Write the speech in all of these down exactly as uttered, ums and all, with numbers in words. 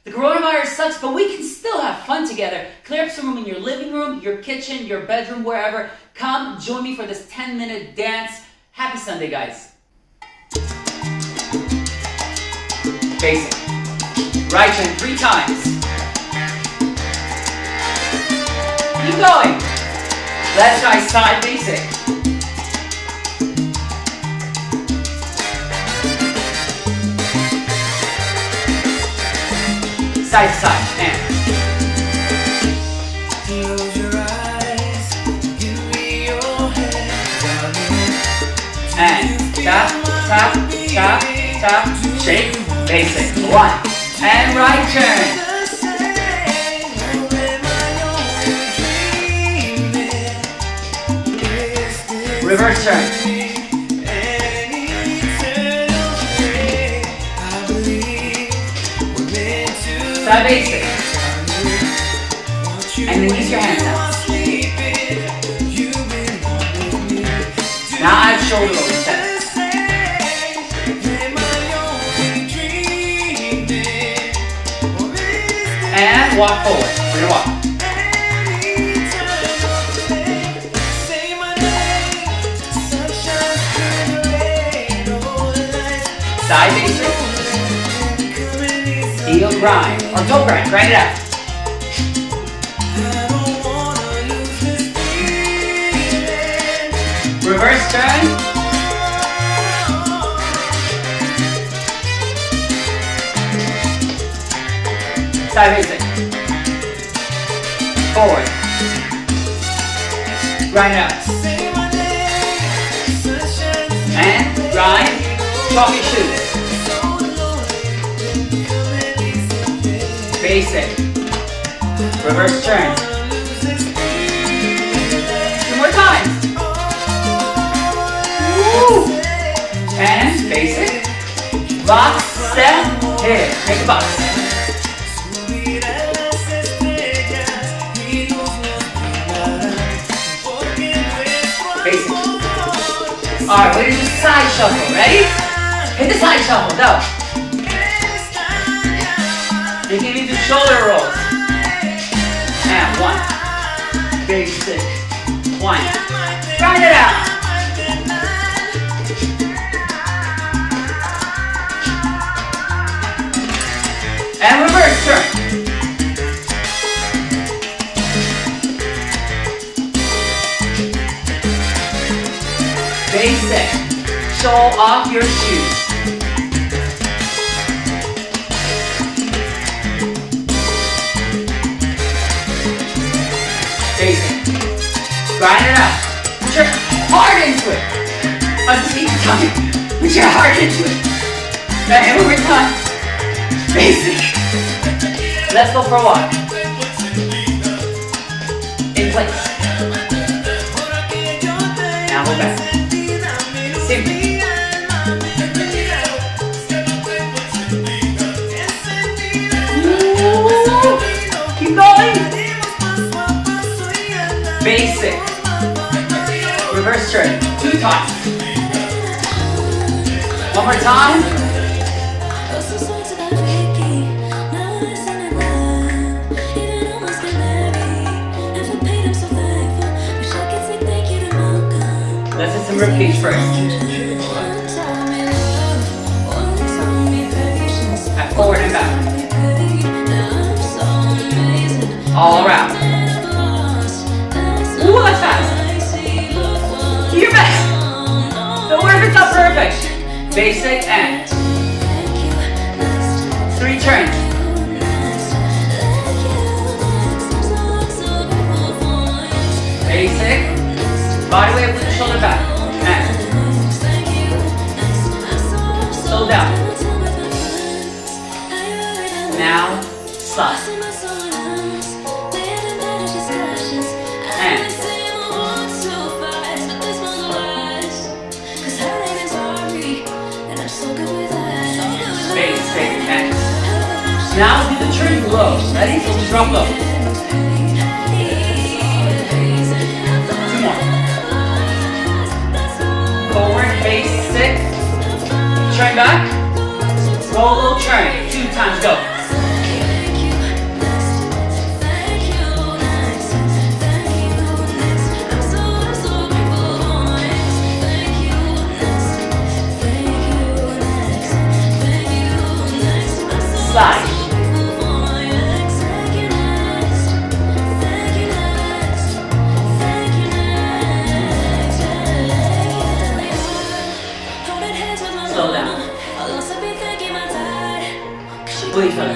The coronavirus sucks, but we can still have fun together. Clear up some room in your living room, your kitchen, your bedroom, wherever. Come join me for this ten minute dance. Happy Sunday, guys. Basic. Right turn three times. Keep going. Let's try side basic. Side to side, and. Close your eyes, give me your hand. And tap, tap, tap, tap, shake, basic. One. And right turn. Reverse turn. Side basic. And then use your hands now. Now add shoulder roll instead. And walk forward. We're gonna walk. Side basic. Heel grind. Or toe grind. Grind it out. Reverse turn. Side basic. Forward. Grind it out. And grind. Drop your shoes. Basic. Reverse turn. Two more times. Woo! And basic. Box, step, hit. Make a box. Basic. Alright, we're gonna do side shuffle. Ready? Hit the side shuffle. Go. You can even do shoulder rolls. And one. Basic. One. Grind it out. And reverse turn. Basic. Show off your shoes. Basic. Grind it out. Put your heart into it. I'm taking time. Put your heart into it. And one more time. Basic. Let's go for a walk. In place. Now hold back. Simple. Ooh. Keep going. Basic. Reverse turn. Two times. One more time. Let's do some ribcage first. And forward and back. All around. Ooh, that's fast. Do your best. Don't worry if it's not perfect. Basic and three turns. Basic. Body weight with the shoulder back. And slow down. Now slide. And basic and now do the turn low. Ready? So we drop low. Two more. Forward, basic. Turn back. Roll, low, turn. Two times, go.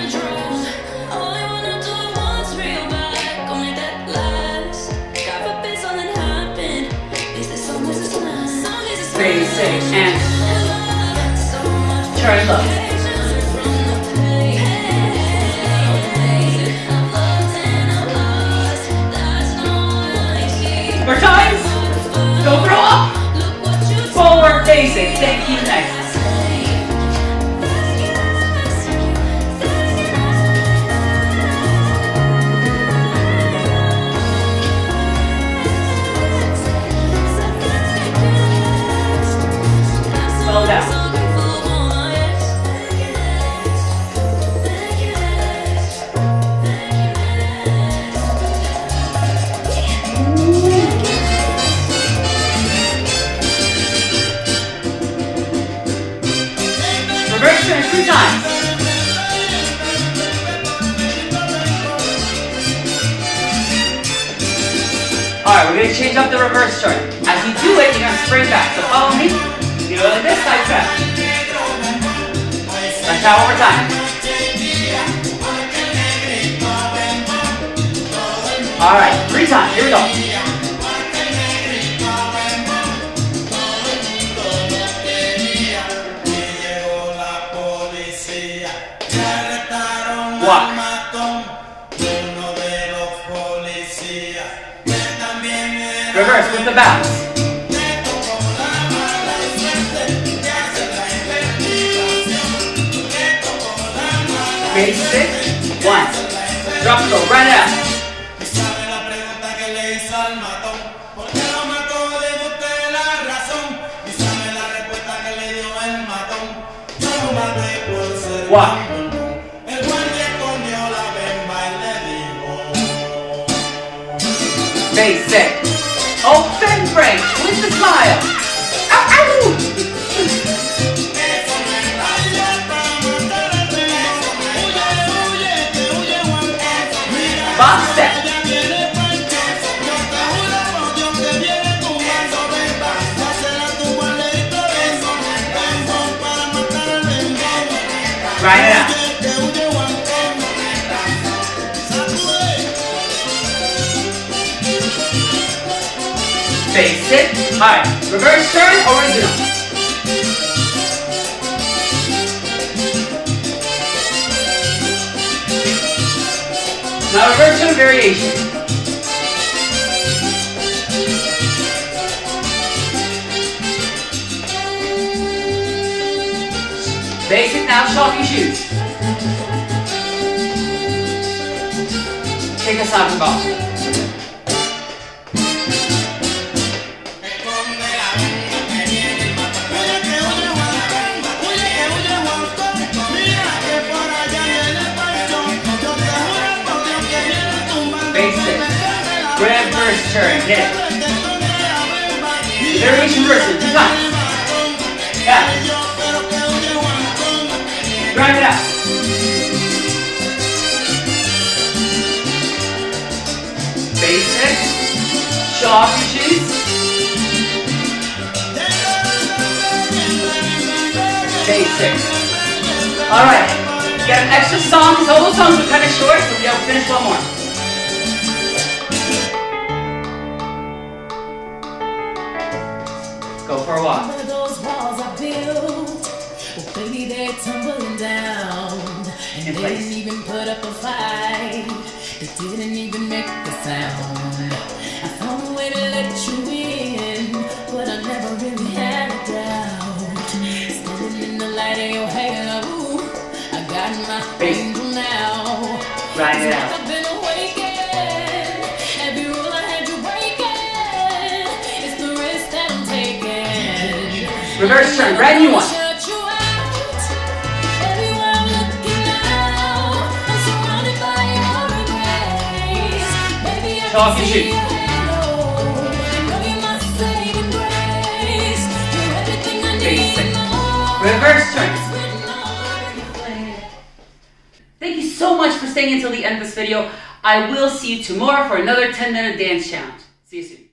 Basic and turn low. More times. Don't throw up. Forward basic. Thank you. Next. Slow down. Reverse turn three times. Alright, we're going to change up the reverse turn. As you do it, you're going to spring back. So follow me. You go like this, side step. Let's try one more time. Alright, three times. Here we go. Walk. Reverse with the bounce. Basic. One. Drop it low. Run it out. Walk. Basic. Open break with the smile. Ow, ow. Box step. Grind it out. Basic. Alright. Reverse turn, original. Now reverse turn variation. Basic, now show off your shoes. Take a soccer ball. Reverse turn, hit it. Variation version, two times. Yeah. Grind it out. Basic. Show off your shoes. Basic. Alright. Get an extra song, because all those songs are kind of short, so we'll finish one more. Go for a walk. Those walls I built, well, baby, they're tumbling down. And In they place. didn't even put up a fight. They didn't even make a sound. I found a way to let you in, but I never really had a doubt. Standing in the light of your halo, I got my Base. angel now. Grind it out. I've been awakened. Every rule I had you breaking. It's the risk that I'm taking. Reverse turn, brand new one. Shut you out. Everywhere I'm looking now, I'm surrounded by your embrace. Baby, I Show off can your see shoes. your halo. Know you're my saving grace. You're everything I need Basic. and more. Reverse turn. It's written all over your face. Thank you so much for staying until the end of this video. I will see you tomorrow for another ten minute dance challenge. See you soon.